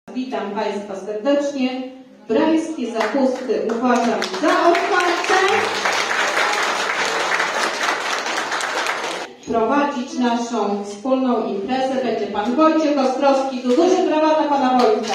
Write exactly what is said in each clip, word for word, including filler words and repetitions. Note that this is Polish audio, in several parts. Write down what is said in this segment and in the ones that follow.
Witam Państwa serdecznie. Brańskie zapusty uważam za otwarte. Prowadzić naszą wspólną imprezę będzie Pan Wojciech Ostrowski. Tu duże brawa dla Pana Wojtka.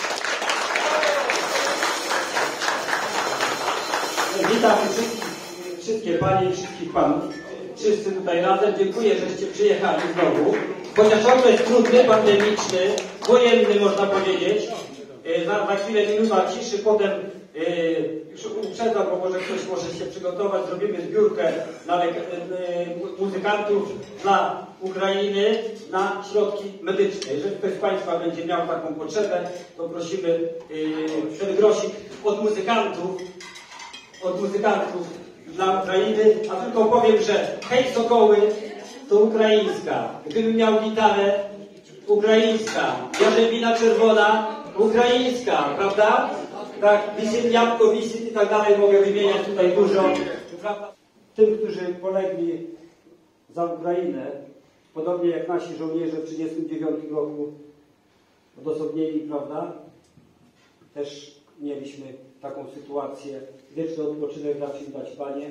Witam wszystkich, wszystkie Panie i wszystkich Panów. Wszyscy tutaj razem. Dziękuję, żeście przyjechali znowu. Chociaż okres trudny, pandemiczny, wojenny można powiedzieć. Za, za chwilę minuta ciszy, potem już uprzedzam, bo może ktoś może się przygotować. Zrobimy zbiórkę dla yy, muzykantów dla Ukrainy na środki medyczne. Jeżeli ktoś z Państwa będzie miał taką potrzebę, to prosimy yy, ten grosik od muzykantów, od muzykantów dla Ukrainy, a tylko powiem, że hej Sokoły to ukraińska. Gdybym miał gitarę, ukraińska. Jarzębina czerwona, ukraińska, prawda? Tak, wisit, jabłko, wisit i tak dalej, mogę wymieniać tutaj dużo. Prawda? Tym, którzy polegli za Ukrainę, podobnie jak nasi żołnierze w tysiąc dziewięćset trzydziestym dziewiątym roku odosobnieni, prawda? Też mieliśmy taką sytuację. Wieczny odpoczynek racz im dać, Panie.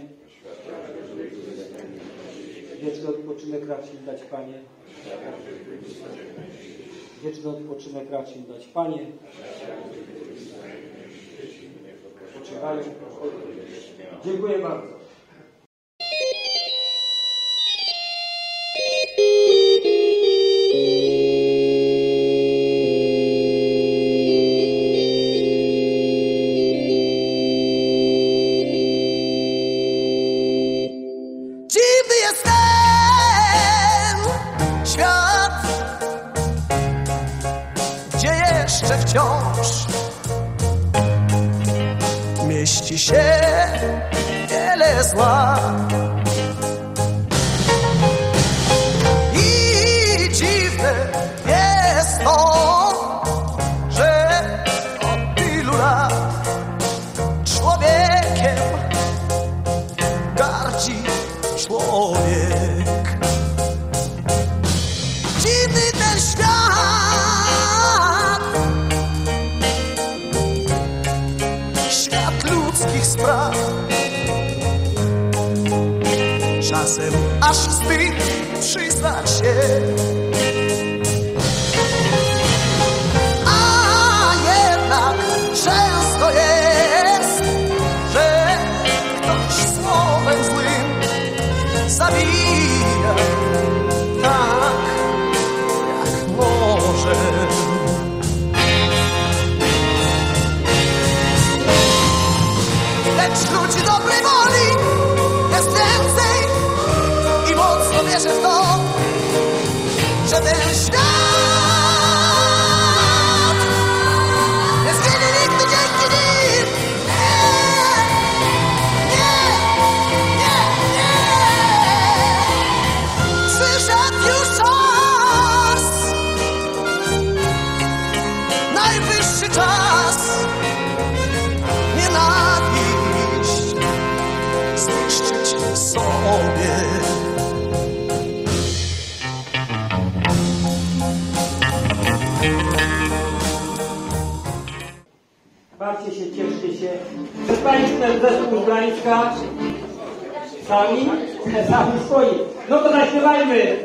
Wieczny odpoczynek racz im dać, Panie. Wieczny odpoczynek racz im dać, Panie. Poczekają. Dziękuję bardzo. Wciąż mieści się wiele zła i dziwne jest to, że od tylu lat człowiekiem gardzi człowiek. Dziwny ten świat, spraw. Czasem aż wstyd przyznać się, a jednak często jest, że ktoś słowem złym zabija tak jak może. Lecz ludzi dobrej woli jest więcej i mocno wierzę w to, że ten świat nie zginie nigdy dzięki nim. Nie, nie, nie, nie. Przyszedł już czas, najwyższy czas zniszczyć sobie. Bawcie się, cieszcie się. Przed Państwem zespół z Gdańska. Sami? Sami swoi. No to zaśpiewajmy.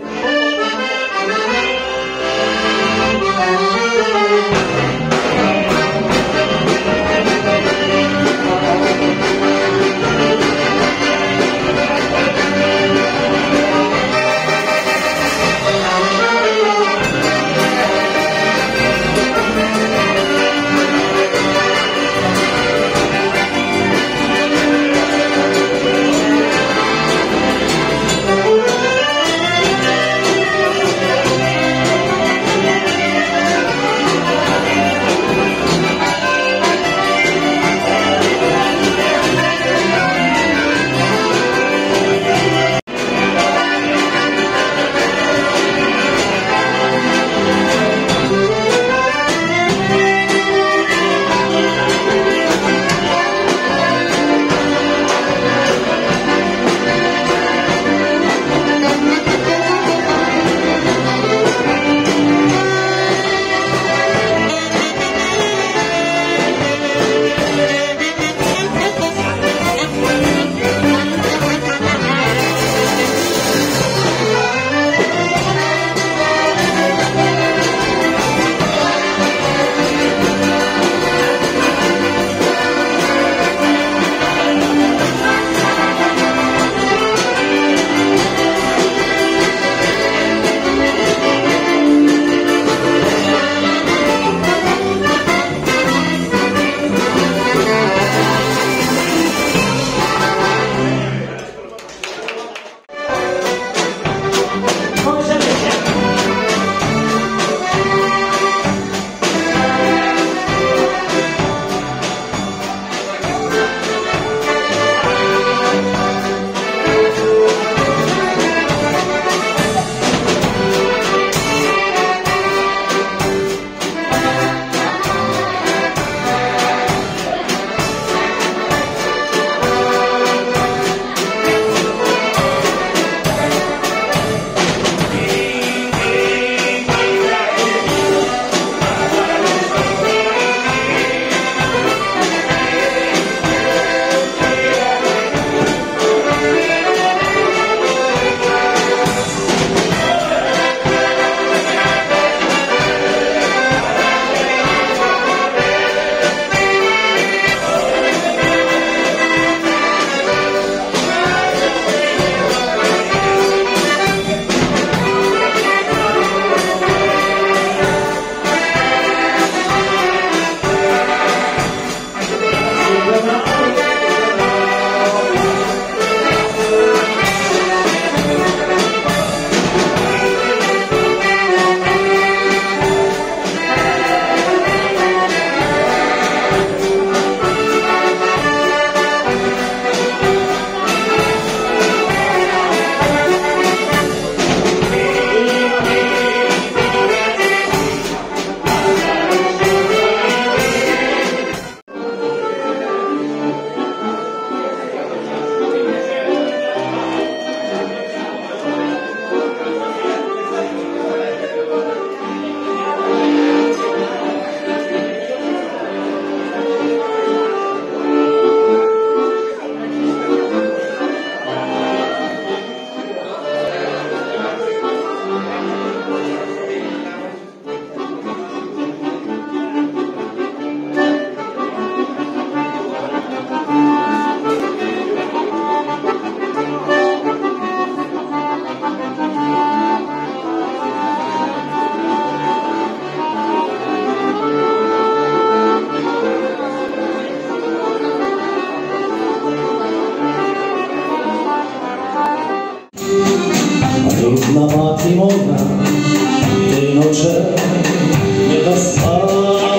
Jedna matrimona, tej nocze nie dostała.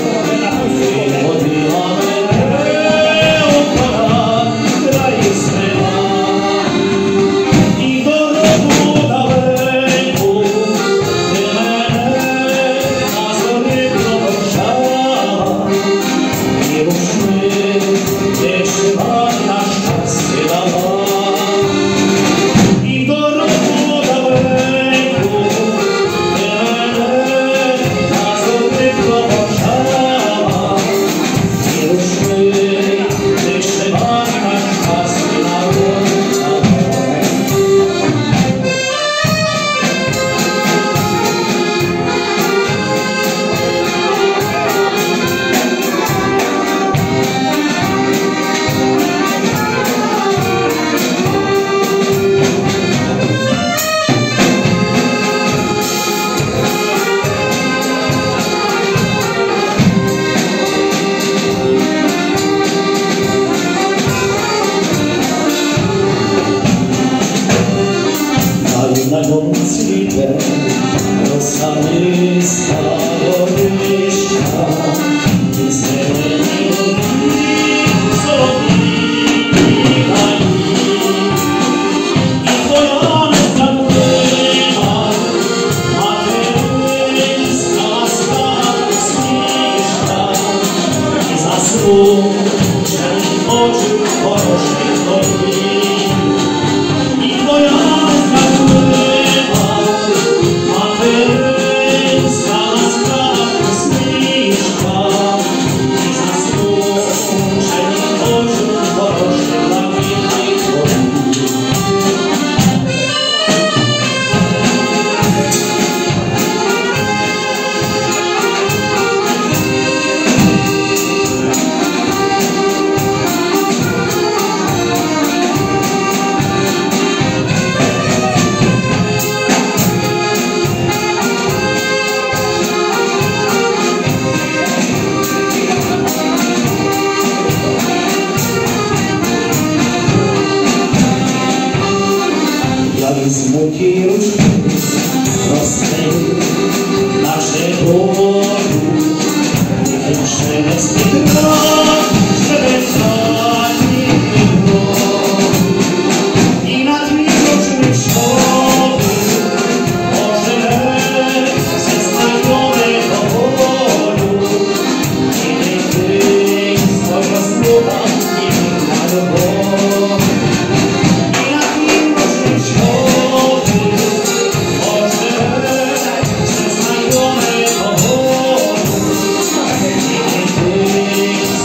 Odbiła mnie układa, która jest mała. I do rogu daleko, tyle na zory prowadza. Nie ruszmy, nie trzeba na szczęście dawać. Na gonzilę rosami stało liścia i zeleni sobie i kolony zakrywa materyjska skala zniszcza i zasłużeń oczy poszli chodzi i kolony z muki różnych rosnej naszego rodu. Niech szelest gra, żeby zadnie było i nad widocznym szkoły ożyle ze znajomego polu. I niech ty swoje słowa nie narobią. Thank you.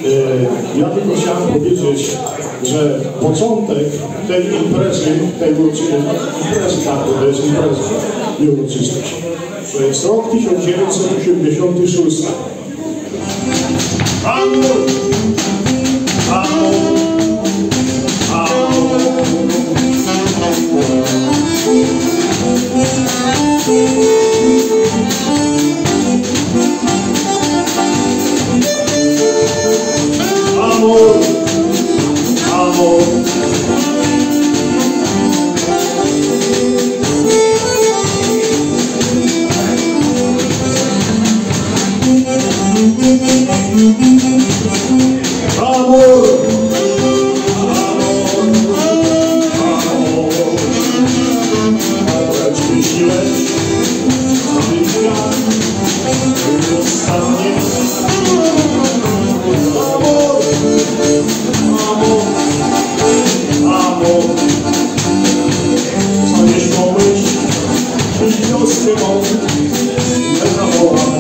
Ja tylko chciałem powiedzieć, że początek tej imprezy, tej uroczystości, imprezy, tak, to jest impreza, nie uroczystość. To jest rok tysiąc dziewięćset osiemdziesiąty szósty. Amor! Amor! Amor, amor. Amor, lecz myśleć, aby świat był ostatnie. Amor, amor, amor. Staniesz pomyśl, byś wioskę mą nie zawołał.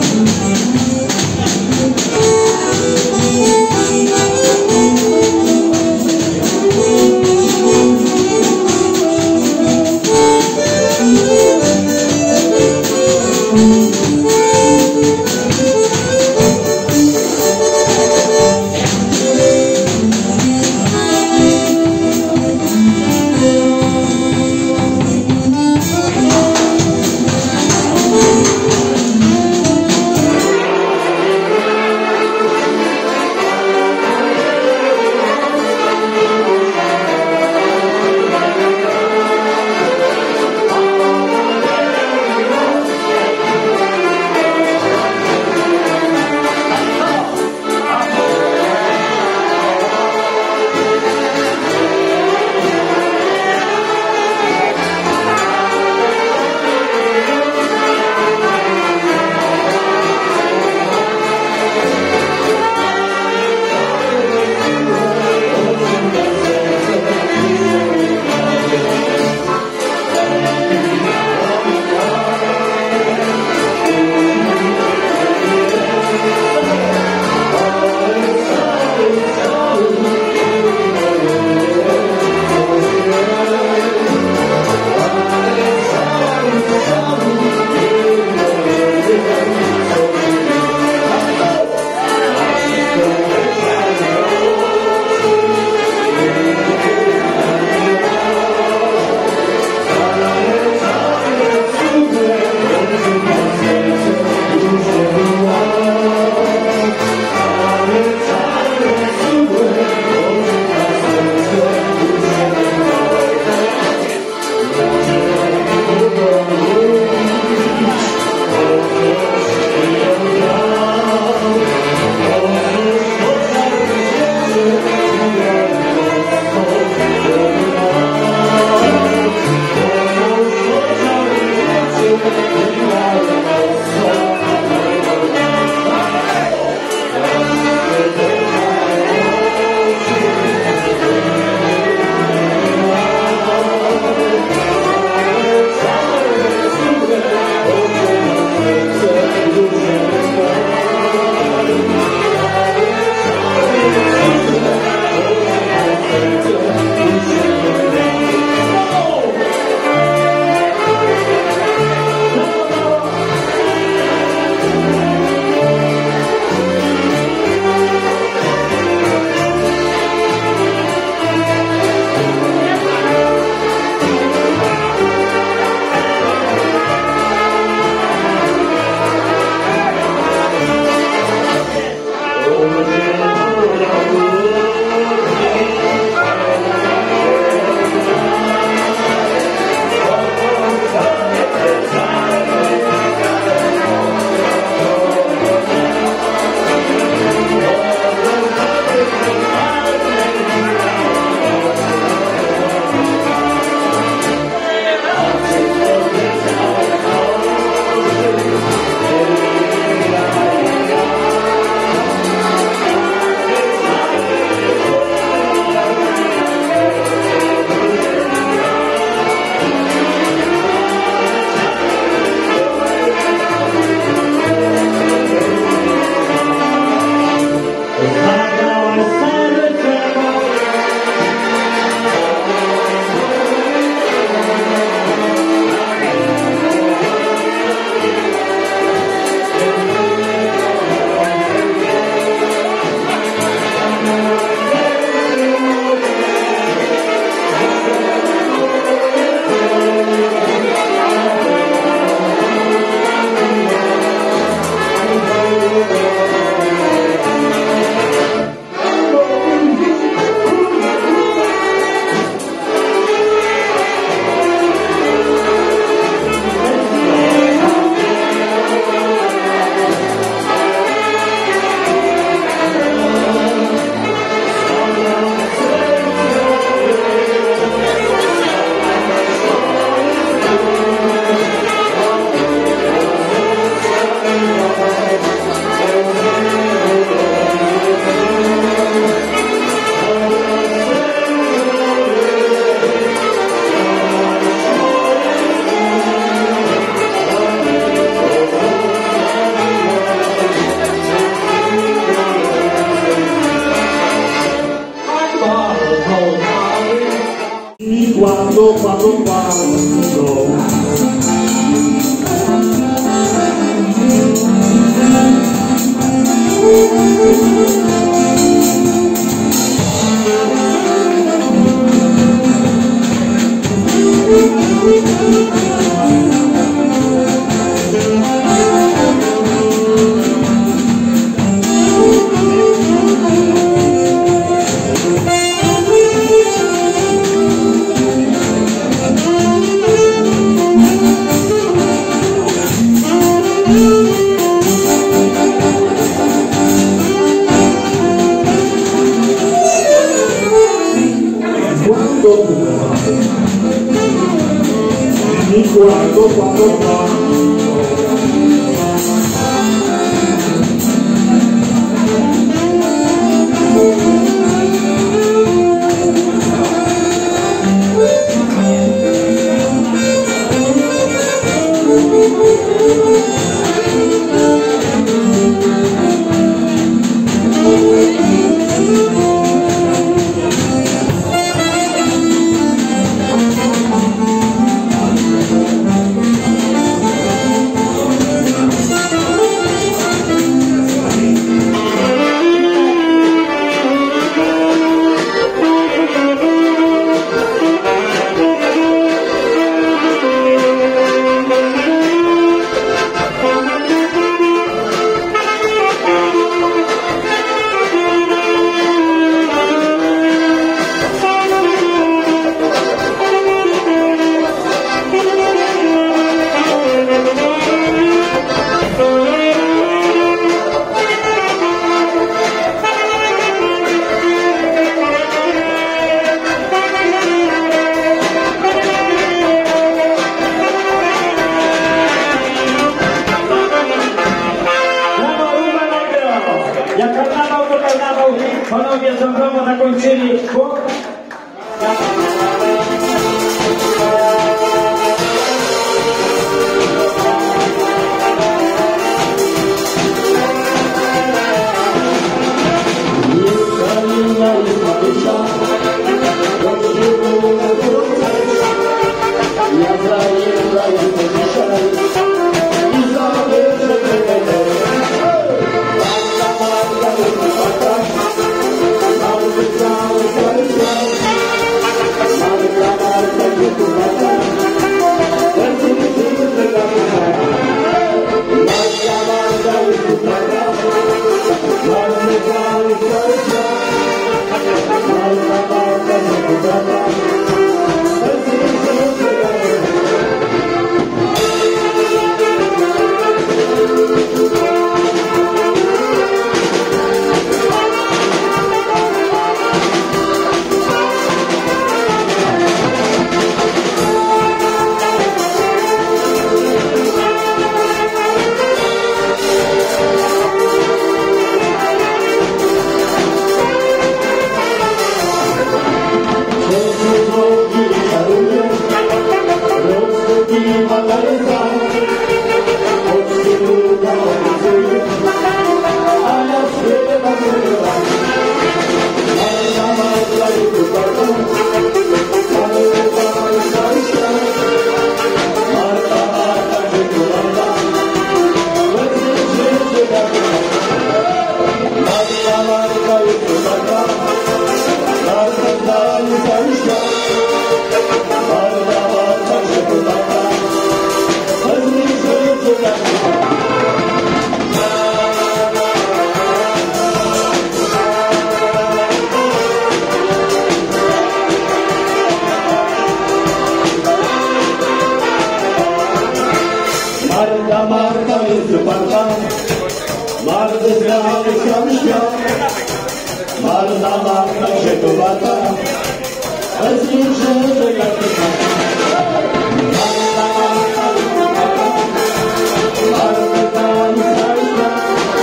quando, quando, quando quando, quando, quando jak karnawał to karnawał, panowie ząbrowo zakończyli. Marta, Marta jest uparta, Marta zmiany się świat. Marta, Marta się kowata, bez niczego jak to Marta, Marta jest uparta, Marta zmiany się świat.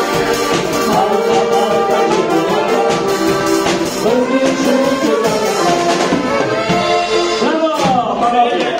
Marta, Marta się kowata, bez niczego jak to brawo, panowie!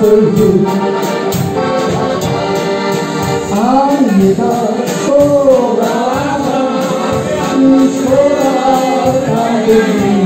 był. A nie tak szkoda lata, szkoda lata,